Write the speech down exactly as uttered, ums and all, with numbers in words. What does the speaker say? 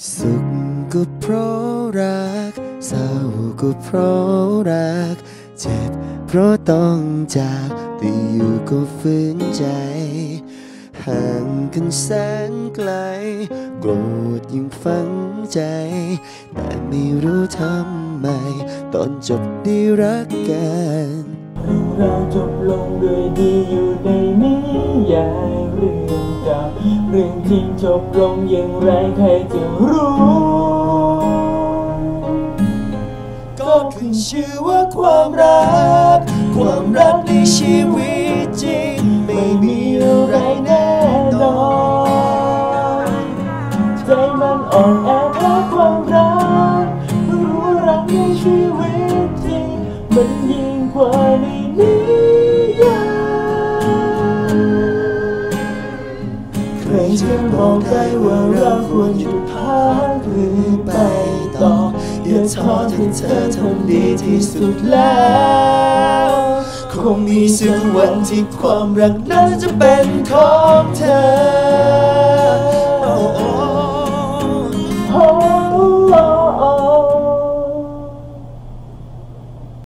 สุขก็เพราะรักเศร้าก็เพราะรักเจ็บเพราะต้องจากแต่อยู่ก็ฝืนใจห่างกันแสนไกลโกรธยังฝังใจแต่ไม่รู้ทำไมตอนจบได้รักกันเรื่องราวจบลงด้วยดีอยู่ในนิยายเรื่องเก่าเรื่องจริงจบลงอย่างไรใครจะรู้ก็ขึ้นชื่อว่าความรักความรักในชีวิตจริงไม่มีอะไรแน่นอนใจมันอ่อนแอเพราะความรักรู้รักในชีวิตจริงมันยิ่งกว่าในนิยายใครจะบอกได้ว่าเราควรหยุดพักหรือไปต่ออย่าท้อที่เธอทำดีที่สุดแล้วคงมีสักวันที่ความรักนั้นจะเป็นของเธอ